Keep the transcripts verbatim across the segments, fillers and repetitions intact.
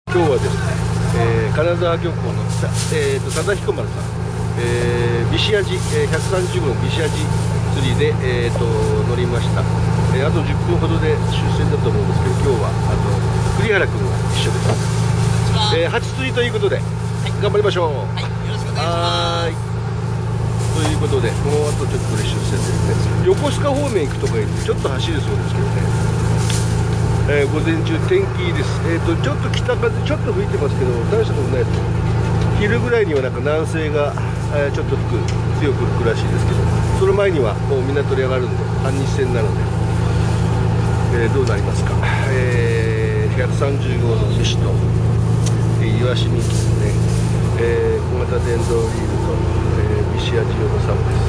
今日はですね、えー、金沢漁港の、えー、と忠彦丸さん、えー、ビシアジ、えー、ひゃくさんじゅうごのビシアジ釣りで、えー、と乗りました、えー、あとじゅっぷんほどで終戦だと思うんですけど、今日はあと栗原君が一緒です、えー、初釣りということで、はい、頑張りましょう。はい、よろしくお願いします。ということで、この後ちょっとこれ出船ですね、横須賀方面行くとか言ってちょっと走るそうですけどね。えー、午前中天気いいです。えーとちょっと北風ちょっと吹いてますけど大したことないです。昼ぐらいにはなんか南西が、えー、ちょっと吹く強く吹くらしいですけど、その前にはもう港に上がるんで半日線なので、えー、どうなりますか。えー、ひゃくさんじゅうごの寿司と、えー、イワシミキですね、えー、小型電動リールと、えー、ビシアジ用のサムです。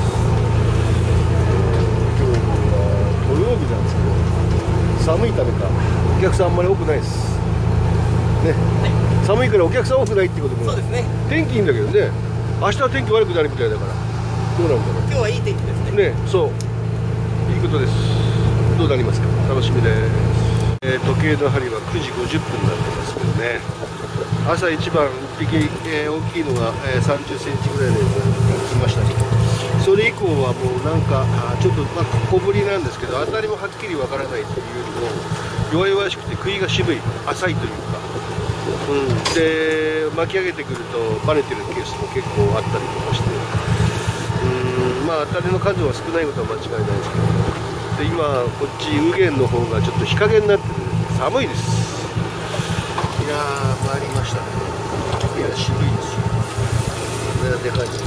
えー、今日は土曜日なんですけど寒いためかお客さんあんまり多くないです、ね、はい、寒いからお客さん多くないってことも、そうですね、天気いいんだけどね、明日は天気悪くなるみたいだからどうなるんだろう。今日はいい天気ですね。ね、そういいことです。どうなりますか、楽しみです。えー、時計の針はくじごじゅっぷんになってますけどね、朝一番いっぴき、えー、大きいのが、えー、さんじゅっセンチぐらいで来ましたね。それ以降はもうなんかちょっと、まあ、小ぶりなんですけど、当たりもはっきりわからないというよりも弱々しくて食いが渋い、浅いというか、うん、で巻き上げてくるとバレてるケースも結構あったりとかして、うん、まあ当たりの数は少ないことは間違いないですけど、で今こっち右舷の方がちょっと日陰になってるんで寒いです。いやー参りましたね。いや渋いですよ。これはでかいです。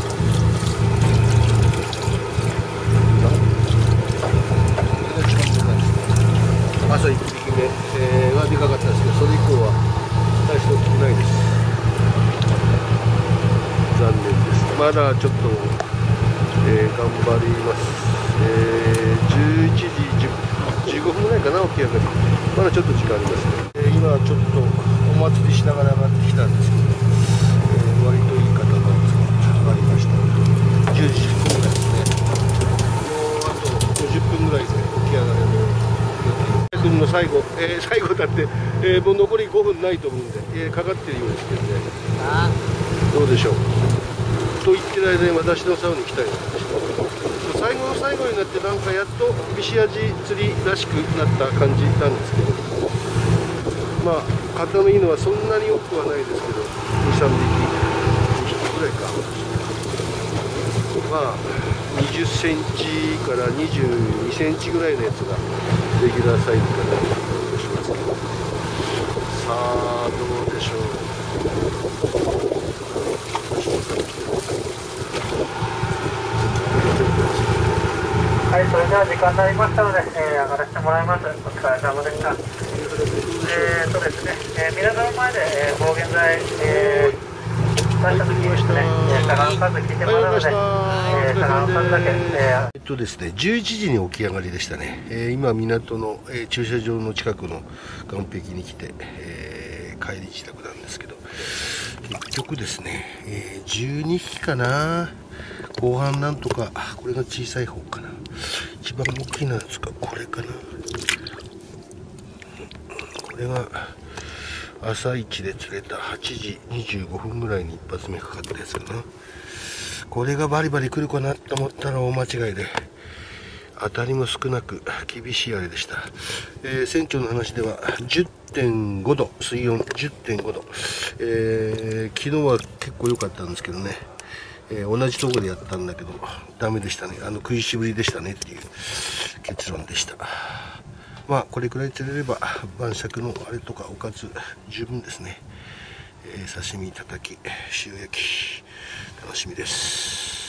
朝いっぴきめ、えー、がでかかったですけど、それ以降は大して大きくないです。残念です。まだちょっと、えー、頑張ります。えー、じゅういちじじゅうごふんぐらいかな、起き上がり。まだちょっと時間ありますね。えー、今ちょっとお祭りしながら上がってきたんですけど、えー、割といい方が上がりました。じゅうじじゅっぷんぐらいですね。もうあとごじゅっぷんぐらいで起き上がれる。君の最後、えー、最後だって、えー、もう残りごふんないと思うんで、えー、かかってるようですけどね。どうでしょう。と言ってる間に私の竿に来たりなんかして、最後の最後になってなんかやっとビシアジ釣りらしくなった感じなんですけど、まあ型のいいのはそんなに多くはないですけど、にさんびきにひきぐらいか。まあにじゅっセンチからにじゅうにセンチぐらいのやつがレギュラーサイズかなとしますけど、さあどうでしょう。 はい、それでは時間になりましたので、えー、上がらせてもらいます。お疲れ様でした。えーとですね、えー、港の前で、えー、もう現在、えー出した時にですね、魚の数聞いてもらうので、魚の数だけ、えっとですね、じゅういちじに起き上がりでしたね。えー、今港の、えー、駐車場の近くの岸壁に来て、えー、帰り自宅なんですけど、結局ですね、えー、じゅうにひきかな。後半なんとか、これが小さい方かな。一番大きいのやつがこれかな。これが朝一で釣れたはちじにじゅうごふんぐらいに一発目かかったやつかな。これがバリバリ来るかなと思ったら大間違いで、当たりも少なく厳しいあれでした。えー、船長の話では じゅってんごど、水温 じゅってんごど、えー、昨日は結構良かったんですけどね、えー、同じところでやったんだけどダメでしたね。あの食いしぶりでしたねっていう結論でした。まあこれくらい釣れれば晩酌のあれとかおかず十分ですね。えー、刺身、たたき、塩焼き楽しみです。